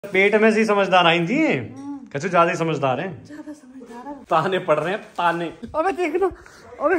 पेट में से समझदार आई थी कैसे ज्यादा ही समझदार है। ज्यादा समझदार है। ताने पड़ रहे हैं ताने। अबे देख लो अबे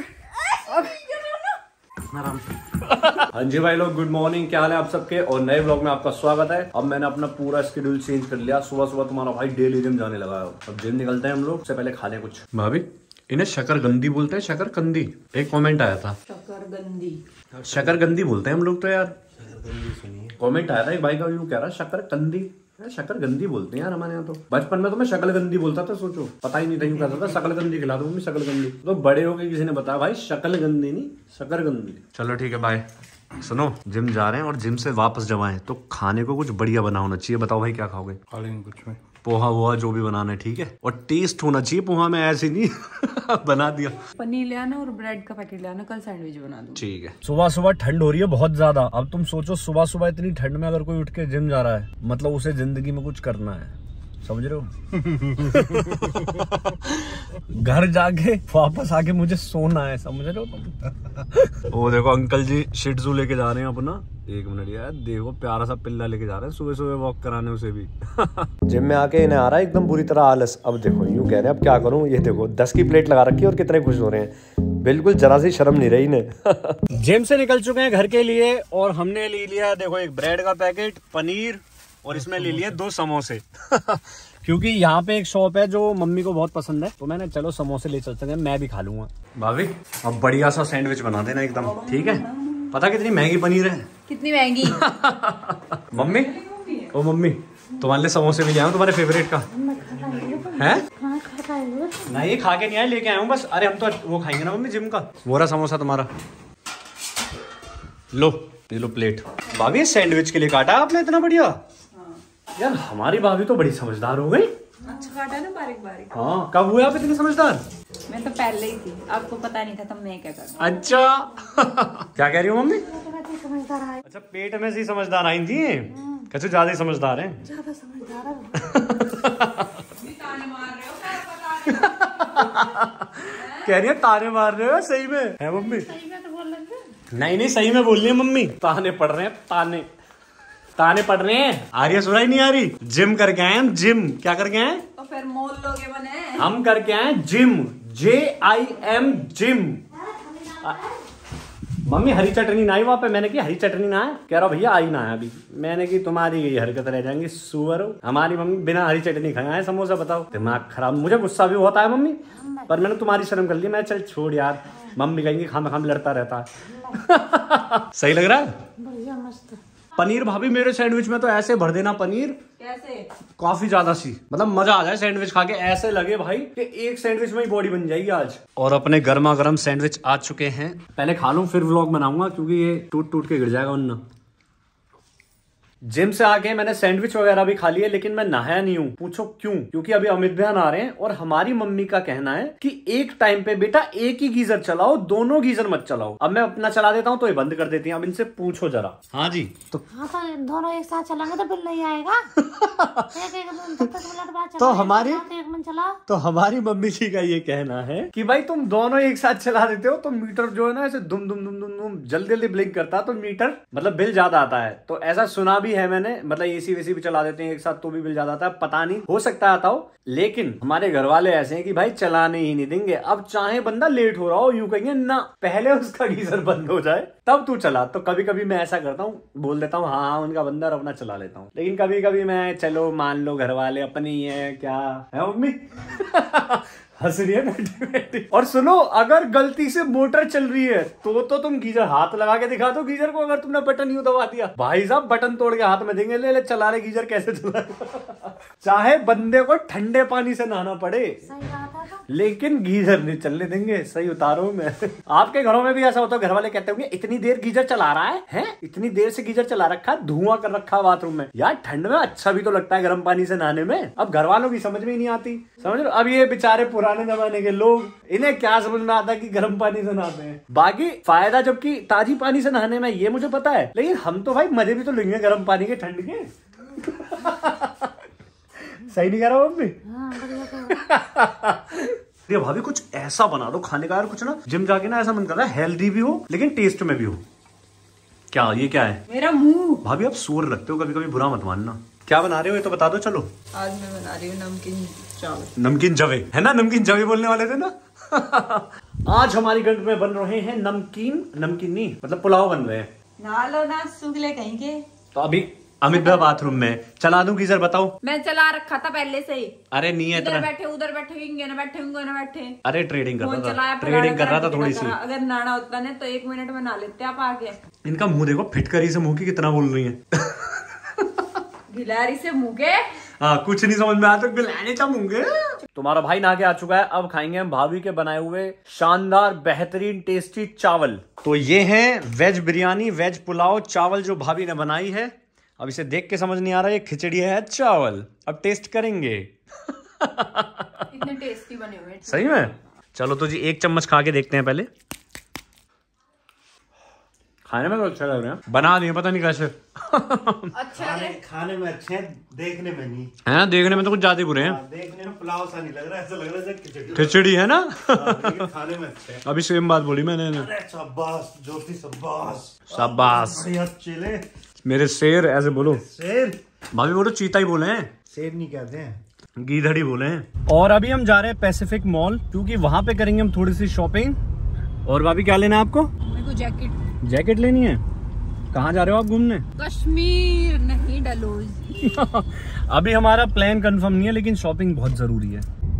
आराम से। हाँ जी भाई लोग, गुड मॉर्निंग, क्या हाल है आप सबके। और नए ब्लॉग में आपका स्वागत है। अब मैंने अपना पूरा शेड्यूल चेंज कर लिया। सुबह सुबह तुम्हारा भाई डेली जिम जाने लगा है। अब जिम निकलते हैं हम लोग। उससे पहले खा लें कुछ। भाभी इन्हें शकरगंदी बोलते हैं, शकरकंदी। एक कमेंट आया था शकरगंदी बोलते हैं हम लोग तो यार। कमेंट आया था एक भाई का, यूं कह रहा शकरकंदी, शकरगंदी बोलते हैं यार हमारे यहाँ तो। बचपन में तो मैं शकलगंदी बोलता था, सोचो पता ही नहीं था, यूं कहता था शकलगंदी खिला दो मम्मी, शकलगंदी। तो बड़े हो गए किसी ने बताया भाई शकलगंदी नहीं शकरगंदी। चलो ठीक है बाय। सुनो, जिम जा रहे हैं और जिम से वापस जब आए तो खाने को कुछ बढ़िया बना होना चाहिए। बताओ भाई क्या खाओगे? खा लेंगे कुछ में, पोहा वोहा जो भी बनाना है, ठीक है। और टेस्ट होना चाहिए पोहा में, ऐसे नहीं बना दिया। पनीर ले आना और ब्रेड का पैकेट ले आना, कल सैंडविच बना दूं। ठीक है। सुबह सुबह ठंड हो रही है बहुत ज्यादा। अब तुम सोचो सुबह सुबह इतनी ठंड में अगर कोई उठ के जिम जा रहा है, मतलब उसे जिंदगी में कुछ करना है, समझ रहे हो? घर जाके वापस आके मुझे सोना है, समझ रहे हो तुम? वो देखो अंकल जी शिटजू लेके जा रहे हैं अपना। एक मिनट यार, देखो प्यारा सा पिल्ला लेके जा रहे हैं सुबह सुबह वॉक कराने उसे भी। जिम में आके इन्हें आ रहा है एकदम बुरी तरह आलस। अब देखो यूं कह रहे हैं अब क्या करूं, ये देखो 10 की प्लेट लगा रखी है और कितने खुश हो रहे हैं। बिल्कुल जरा सी शर्म नहीं रही इन्हें। जिम से निकल चुके हैं घर के लिए और हमने ले लिया देखो एक ब्रेड का पैकेट, पनीर, और इसमें ले लिए 2 समोसे। क्योंकि यहाँ पे एक शॉप है जो मम्मी को बहुत पसंद है, तो मैंने चलो समोसे ले चलते हैं, मैं भी खा लूंगा। भाभी अब बढ़िया सा सैंडविच बना देना एकदम, ठीक है। पता कितनी महंगी पनीर है? कितनी महंगी? मम्मी, ओ मम्मी तुम्हारे लिए समोसे भी ले आऊं, तुम्हारे फेवरेट का है? नहीं खा के नहीं आए, लेके आया हूँ बस। अरे हम तो वो खाएंगे ना मम्मी जिम का। वो रहा समोसा तुम्हारा, लो ये लो प्लेट। भाभी सैंडविच के लिए काटा आपने इतना बढ़िया। यार हमारी भाभी तो बड़ी समझदार हो गई। अच्छा काटा ना बारीक बारीक। हाँ, कब हुए आप इतनी समझदार? मैं तो पहले ही थी, आपको पता नहीं था तब मैं क्या कर। अच्छा क्या कह रही हो मम्मी? अच्छा पेट में से समझदार आई थी कैसे ज्यादा ही समझदार है। ज्यादा समझदार है। कह रही है ताने मार रहे हो सही में है मम्मी? नहीं नहीं सही में बोल रही है मम्मी। ताने पड़ रहे हैं ताने, ताने पड़ रहे हैं। आर्या सुनाई नहीं आ रही? जिम करके आए हम, जिम। क्या करके आए? तो फिर मोल लोगे बने। हम करके आए जिम, JIM जिम। मम्मी हरी चटनी ना आई वहाँ पे, मैंने की हरी चटनी ना है, कह रहा भैया आई ना है अभी। मैंने की तुम्हारी यही हरकत रह जाएंगी सुअर। हमारी मम्मी बिना हरी चटनी खाए है समोसा, बताओ। दिमाग खराब। मुझे गुस्सा भी होता है मम्मी, पर मैंने तुम्हारी शर्म कर ली। मैं चल छोड़ यार, मम्मी कहेंगी खाम खाम लड़ता रहता है। सही लग रहा है? बढ़िया मस्त। पनीर भाभी मेरे सैंडविच में तो ऐसे भर देना पनीर, कैसे? काफी ज्यादा सी, मतलब मजा आ जाए सैंडविच खा के। ऐसे लगे भाई कि एक सैंडविच में ही बॉडी बन जाएगी आज। और अपने गर्मा गर्म सैंडविच आ चुके हैं। पहले खा लूं फिर व्लॉग बनाऊंगा, क्योंकि ये टूट टूट के गिर जाएगा वरना। जिम से आके मैंने सैंडविच वगैरह भी खा लिए, लेकिन मैं नहाया नहीं हूँ। पूछो क्यों? क्योंकि अभी अमित भैया नहा रहे हैं और हमारी मम्मी का कहना है कि एक टाइम पे बेटा एक ही गीजर चलाओ, दोनों गीजर मत चलाओ। अब मैं अपना चला देता हूँ तो ये बंद कर देती हैं। अब इनसे पूछो जरा। हाँ जी, तो हाँ तो दोनों एक साथ चलाएंगे तो बिल नहीं आएगा। तो हमारी एक मन चला। तो हमारी मम्मी जी का ये कहना है कि भाई तुम दोनों एक साथ चला देते हो तो मीटर जो है ना ऐसे दुम दुम दुम दुम दुम जल्दी जल्दी ब्लिंक करता है, तो मीटर मतलब बिल ज्यादा आता है। तो ऐसा सुना भी है मैंने, मतलब एसी वेसी भी चला देते हैं एक साथ तो भी बिल ज्यादा आता है। पता नहीं, हो सकता है आता हो, लेकिन हमारे घर वाले ऐसे हैं कि भाई चलाने ही नहीं देंगे। अब चाहे बंदा लेट हो रहा हो, यूं कहेंगे ना पहले उसका गीजर बंद हो जाए तब तू चला। तो कभी कभी मैं ऐसा करता हूँ, बोल देता हूँ हाँ उनका बंदा और अपना चला लेता हूँ। लेकिन कभी कभी मैं चलो मान लो घर वाले अपने ही है, क्या है मम्मी? हंस रही है बैठी बैठी। और सुनो, अगर गलती से मोटर चल रही है तो तुम गीजर हाथ लगा के दिखा दो गीजर को, अगर तुमने बटन यूं दबा दिया। भाई साहब बटन तोड़ के हाथ में देंगे, ले ले चला रहे गीजर कैसे चला। चाहे बंदे को ठंडे पानी से नहाना पड़े, लेकिन गीजर नहीं चलने देंगे। सही उतारो में। आपके घरों में भी ऐसा होता है? घर वाले कहते होंगे इतनी देर गीजर चला रहा है? इतनी देर से गीजर चला रखा है, धुआं कर रखा है बाथरूम में। यार ठंड में अच्छा भी तो लगता है गर्म पानी से नहाने में। अब घर वालों की समझ में ही नहीं आती, समझ लो। अब ये बेचारे पुराने जमाने के लोग, इन्हें क्या समझ में आता कि गर्म पानी से नहाते हैं। बाकी फायदा जबकि ताजी पानी से नहाने में, ये मुझे पता है। लेकिन हम तो भाई मजे भी तो लेंगे गर्म पानी के, ठंड के। सही नहीं कह रहा मम्मी? भाभी कुछ ऐसा बना दो खाने का यार, कुछ ना जिम जाके ना ऐसा मन कर रहा है हेल्दी भी हो लेकिन टेस्ट में भी हो। क्या ये क्या है? मेरा मुंह। भाभी आप सूर लगते हो, कभी कभी बुरा मत मानना। क्या बना रहे हो ये तो बता दो। चलो आज मैं बना रही हूँ नमकीन चावल। नमकीन जवे है ना, नमकीन जवे बोलने वाले थे ना। आज हमारी घर में बन रहे हैं नमकीन नहीं मतलब पुलाव बन रहे हैं। ना लो ना सूखले कहीं के। तो अभी अमित भाई बाथरूम में चला दूं गीजर, बताओ। मैं चला रखा था पहले से ही। अरे नहीं है इधर बैठे उधर बैठे ना बैठे। अरे ट्रेडिंग कर रहा था थोड़ी सी। अगर नाना होता ना तो 1 मिनट में ना लेते आप आगे। इनका मुंह देखो, फिटकरी से मुंह की कितना बोल रही है। गिलारी से मुंह के। हाँ कुछ नहीं समझ में आता, गिलानी का मुंह के। तुम्हारा भाई नहा के आ चुका है, अब खाएंगे हम भाभी के बनाए हुए शानदार बेहतरीन टेस्टी चावल। तो ये है वेज बिरयानी, वेज पुलाव चावल जो भाभी ने बनाई है। अब इसे देख के समझ नहीं आ रहा ये खिचड़ी है चावल। अब टेस्ट करेंगे। इतने टेस्टी बने हुए सही में। चलो तो जी 1 चम्मच खा के देखते हैं पहले। खाने में तो अच्छा लग रहा है, बना दिए पता नहीं कैसे। अच्छा खाने में अच्छे हैं, देखने में नहीं है। देखने में तो कुछ ज्यादा बुरे हैं। देखने में पुलाव सा नहीं लग रहा है, ऐसा लग रहा है खिचड़ी है ना। लेकिन खाने में अच्छे हैं। अभी सेम बात बोली मैंने। अरे शाबाश ज्योति, शाबाश शाबाश चिले मेरे शेर। ऐसे बोलो शेर, भाभी बोलो चीता ही बोले हैं, शेर नहीं कहते हैं, गीधड़ी बोले हैं। और अभी हम जा रहे हैं पैसिफिक मॉल, क्योंकि वहां पे करेंगे हम थोड़ी सी शॉपिंग। और भाभी क्या लेना है आपको? मेरे को जैकेट लेनी है। कहाँ जा रहे हो आप घूमने? कश्मीर नहीं डलहौजी। अभी हमारा प्लान कंफर्म नहीं है, लेकिन शॉपिंग बहुत जरूरी है।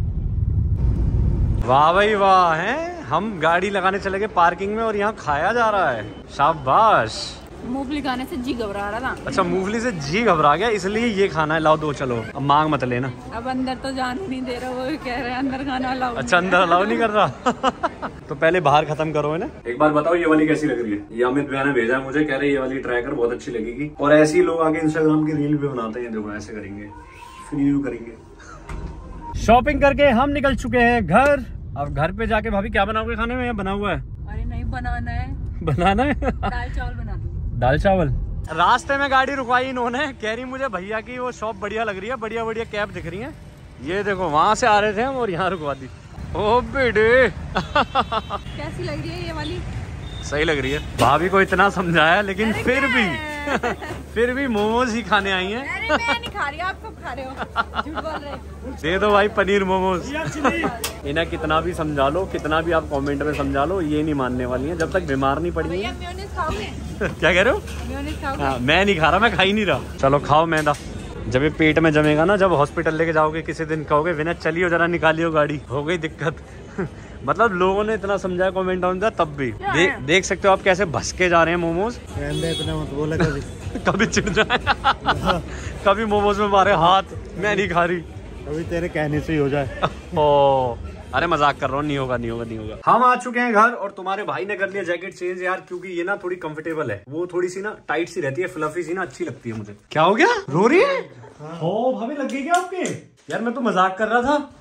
वाह भाई वाह है, हम गाड़ी लगाने चले गए पार्किंग में और यहाँ खाया जा रहा है। शाबाश। मूंगफली खाने से जी घबरा रहा था। अच्छा मूंगफली से जी घबरा गया, इसलिए ये खाना है। लाओ दो चलो, अब मांग मत लेना। अब अंदर तो जाने नहीं दे रहा, वो कह रहे हैं अंदर खाना अलाउ। अच्छा अंदर अलाउ नहीं कर रहा। तो पहले बाहर खत्म करो है ना। एक बार बताओ ये वाली कैसी लग रही है? ये अमित भैया ने भेजा है मुझे, कह रहे ये वाली ट्राई कर, बहुत अच्छी लगेगी। और ऐसे ही लोग आगे इंस्टाग्राम की रील भी बनाते हैं। देखो ऐसे करेंगे, फिर यूं करेंगे। शॉपिंग करके हम निकल चुके हैं घर। अब घर पे जाके भाभी क्या बनाओगे खाने में? बना हुआ है? अरे नहीं बनाना है। बनाना है। दाल चावल बना दो। दाल चावल। रास्ते में गाड़ी रुकवाई इन्होंने, कह रही मुझे भैया की वो शॉप बढ़िया लग रही है, बढ़िया बढ़िया कैब दिख रही है। ये देखो वहां से आ रहे थे हम और यहाँ रुकवा दी। ओ बेटे। कैसी लग रही है ये वाली? सही लग रही है। भाभी को इतना समझाया लेकिन फिर भी मोमोज ही खाने आई हैं। अरे मैं नहीं खा रही, आप कब खा रहे हो? झूठ बोल रहे हो। दे दो भाई पनीर मोमोज। इन्हें कितना भी समझा लो, कितना भी आप कमेंट में समझा लो, ये नहीं मानने वाली हैं जब तक बीमार नहीं पड़ी है। क्या कह रहे हो? हाँ, मैं नहीं खा रहा, मैं खा ही नहीं रहा। चलो खाओ मैदा। जब ये पेट में जमेगा ना, जब हॉस्पिटल लेके जाओगे किसी दिन, कहोगे विनय चलियो जरा निकालियो गाड़ी, हो गई दिक्कत। मतलब लोगों ने इतना समझाया कमेंट डाउन, तब भी देख सकते हो आप कैसे भसके जा रहे हैं मोमोज। इतना मत बोला कभी। कभी चिढ़ जाए। कभी मोमोज में मारे हाथ, मैं नहीं खा रही। अभी तेरे कहने से ही हो जाए। ओ अरे मजाक कर रहा हूँ, नहीं होगा। हम आ चुके हैं घर और तुम्हारे भाई ने कर लिया जैकेट चेंज यार, क्योंकि ये ना थोड़ी कंफर्टेबल है। वो थोड़ी सी ना टाइट सी रहती है, फ्लफी सी ना अच्छी लगती है मुझे। क्या हो गया? रो रही है? हो भाभी लग गई क्या आपके? यार मैं तो मजाक कर रहा था।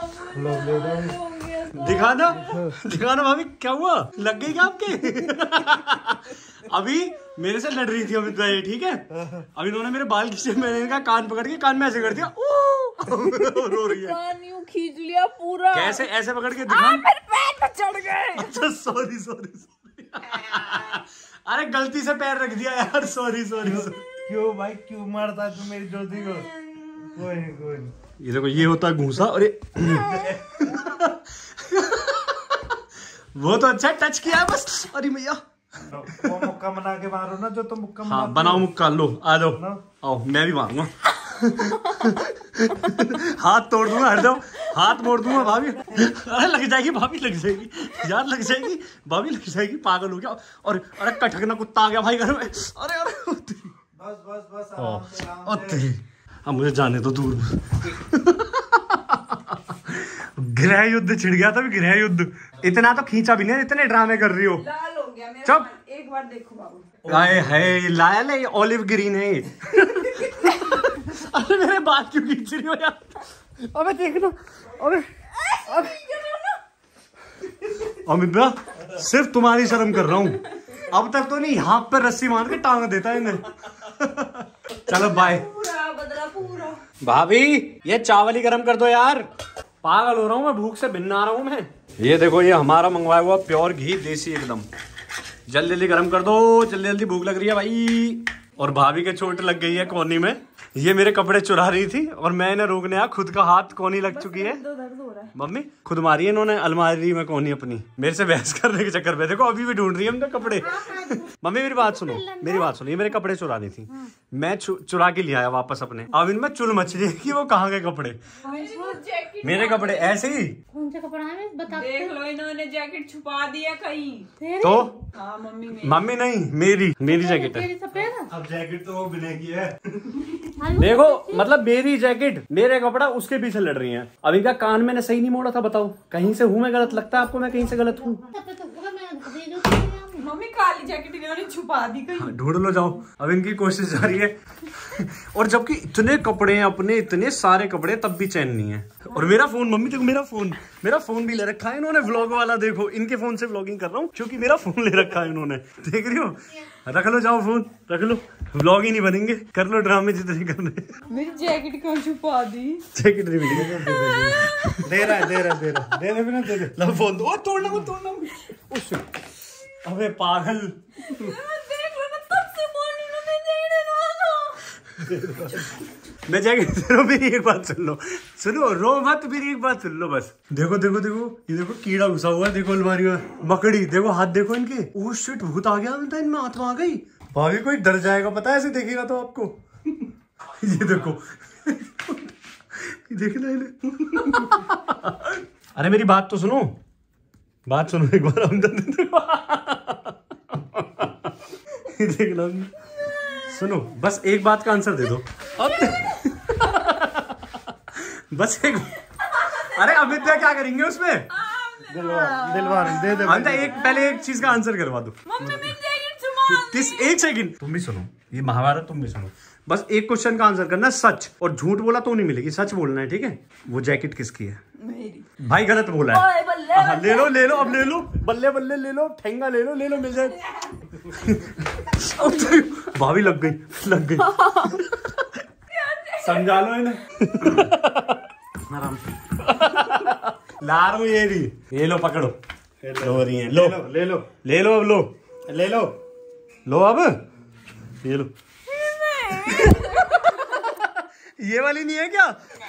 दिखाना भाभी क्या हुआ, लग गई क्या आपके? अभी मेरे से लड़ रही थी अमित भाई, ठीक है। अभी इन्होंने मेरे बाल खींचे, मैंने इनका कान पकड़ के कान में ऐसे कर दिया। रो रही है। कान यूं खींच लिया पूरा। कैसे? ऐसे पकड़ के दिखा। मेरे पैर पे चढ़ गए। अच्छा सॉरी। अरे गलती से पैर रख दिया यार, सॉरी। क्यों भाई, क्यों मारता है तू मेरी ज्योति को? कोई नहीं। ये देखो ये होता है घूसा। अरे वो तो अच्छा टच किया बस। अरे भैया वो मुक्का बना के मारो ना, जो तुम मुक्का। हाँ बनाओ मुक्का, लो आ जाओ। आओ मैं भी मारूंगा। हाथ तोड़ दूंगा, हट जाओ। हाथ मोड़ दूंगा भाभी। अरे लग जाएगी भाभी, लग जाएगी यार, लग जाएगी भाभी, लग जाएगी। पागल हो गया। और अरे कटकना कुत्ता आ गया भाई घर में। अरे बस अब मुझे जाने दो दूर। गृह युद्ध छिड़ गया था, गृह युद्ध। इतना तो खींचा भी नहीं, इतने ड्रामे कर रही हो। लाल हो गया मेरा। चुप। एक बार देखो बाबू। आए है लाल है, ऑलिव ग्रीन है। अरे मेरे बाल क्यों खींच रही हो यार? अबे देखना। अबे अमित भैया सिर्फ तुम्हारी शर्म कर रहा हूँ। अब तक तो नहीं, यहाँ पर रस्सी मार के टांग देता है इन्हें। चलो बाय। पूरा भाभी ये चावल ही गरम कर दो यार, पागल हो रहा हूँ मैं, भूख से भिन्ना रहा हूँ मैं। ये देखो ये हमारा मंगवाया हुआ प्योर घी, देसी एकदम। जल्दी जल्दी गरम कर दो, जल्दी जल्दी भूख लग रही है भाई। और भाभी के चोट लग गई है कोहनी में, ये मेरे कपड़े चुरा रही थी और मैं इन्हें रोकने आया, खुद का हाथ कोनी लग चुकी है। दर्द हो रहा है। मम्मी खुद मारी है इन्होंने अलमारी में कोनी अपनी, मेरे से बहस करने के चक्कर में। देखो अभी भी ढूंढ रही है उनके कपड़े। मम्मी मेरी बात सुनो, मेरी बात सुनो, ये मेरे कपड़े चुरानी थी, मैं चुरा के ले आया वापस अपने। अब इनमें चुल मच रही है कि वो कहाँ के कपड़े, मेरे कपड़े ऐसे ही। कौन सा कपड़ा है बता। देख लो इन्होंने जैकेट छुपा दिया कहीं। तो हाँ मम्मी मम्मी नहीं, मेरी जैकेट है। अब जैकेट तो वो बिनेगी है। देखो मतलब मेरी जैकेट मेरे कपड़ा उसके पीछे लड़ रही हैं। अब इनका कान मैंने सही नहीं मोड़ा था, बताओ कहीं से हूँ मैं गलत? लगता है आपको मैं कहीं से गलत हूँ? मम्मी काली जैकेट इन्होंने छुपा दी कहीं। हाँ, ढूंढ लो जाओ, अब इनकी कोशिश जारी है। और जबकि इतने कपड़े हैं अपने, इतने सारे कपड़े, तब भी चैन नहीं है। और मेरा फोन, मम्मी देखो मेरा फोन भी ले रखा है इन्होंने, व्लॉग वाला। देखो इनके फोन से व्लॉगिंग कर रहा हूँ क्योंकि मेरा फोन ले रखा है इन्होंने। देख रही हो? रख लो जाओ फोन, रख लो, व्लॉग ही नहीं बनेंगे। कर लो ड्रामे जितने करने। मेरी जैकेट क्यों छुपा दी? जैकेट नहीं मिली। दे रहा है दे दे। लो फोन दो। तोड़ना। अबे पागल। देख लो ना, तब से बोल रही हूं मैं जैकेट दे दो। मैं जैकेट दे रहा हूं, मेरी एक बात सुनो, रो मत, मेरी एक बात सुन लो बस। देखो ये देखो कीड़ा घुसा हुआ है, देखो अलमारी में, मकड़ी देखो, हाथ देखो इनके। ओह शिट, भूत आ गया इनमें, आत्मा आ गई। भाभी कोई डर जाएगा पता है ऐसे देखेगा तो आपको। ये देखो देखना इन्हें। अरे मेरी बात तो सुनो, एक बार अंदर देखना, सुनो बस एक बात का आंसर दे दो अब। बस एक। अरे अमित भैया क्या करेंगे उसमें? दिलवा दे। पहले एक चीज का आंसर करवा दो। मम्मी मेरी जैकेट छुपा। एक सेकंड, तुम भी सुनो, ये महाभारत तुम भी सुनो। बस एक क्वेश्चन का आंसर करना, सच, और झूठ बोला तो नहीं मिलेगी, सच बोलना है, ठीक है? वो जैकेट किसकी है? मेरी। भाई गलत बोला है। हाँ, ले लो अब ले लो, बल्ले ले लो, ठेंगा ले लो मिल जाए। भाभी लग गई। समझा लो इन्हें। आराम से ला रहा हूँ, ये लो पकड़ो। लो रही है, ले लो अब ये लो। ये वाली नहीं है क्या?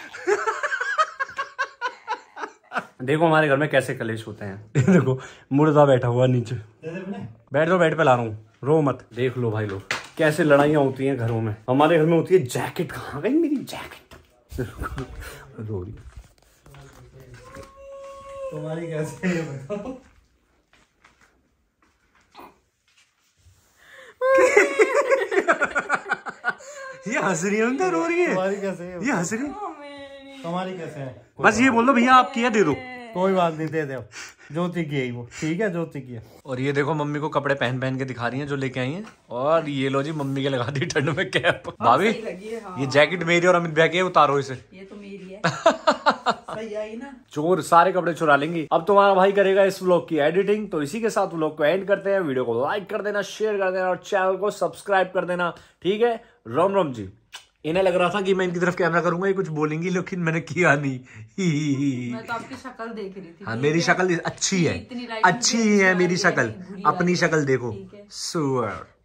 देखो हमारे घर में कैसे कलेश होते हैं। देखो मुर्दा बैठा हुआ नीचे। बैठ जाओ, बेड पे ला रहा हूँ, रो मत। देख लो भाई लोग कैसे लड़ाइयाँ होती हैं घरों में। हमारे घर में होती है जैकेट। कहाँ गई मेरी जैकेट? रो रही। तुम्हारी कैसे है बताओ? ये हंस रही है, रो रही है। तुम्हारी कैसे है? ये हंस रही है। तुम्हारी कैसे है? बस ये बोल दो भैया आप किया दे दो। कोई बात नहीं, दे दो। ज्योति की है वो, ठीक है, ज्योति की है। और ये देखो मम्मी को कपड़े पहन के दिखा रही हैं जो लेके आई हैं। और ये लो जी मम्मी के लगा दी ठंड में कैप। भाभी ये जैकेट मेरी और अमित भैया की है, उतारो इसे। ये तो मेरी है। सही आई ना? चोर सारे कपड़े चुरा लेंगी। अब तुम्हारा भाई करेगा इस व्लॉग की एडिटिंग। तो इसी के साथ व्लॉग को एंड करते हैं। वीडियो को लाइक कर देना, शेयर कर देना और चैनल को सब्सक्राइब कर देना, ठीक है? राम जी। इन्हें लग रहा था कि मैं इनकी तरफ कैमरा करूंगा, ये कुछ बोलेंगी, लेकिन मैंने किया नहीं। मैं तो आपकी शक्ल देख रही थी। हाँ मेरी शक्ल अच्छी है, अच्छी है मेरी शक्ल। अपनी शक्ल देखो, सुअर।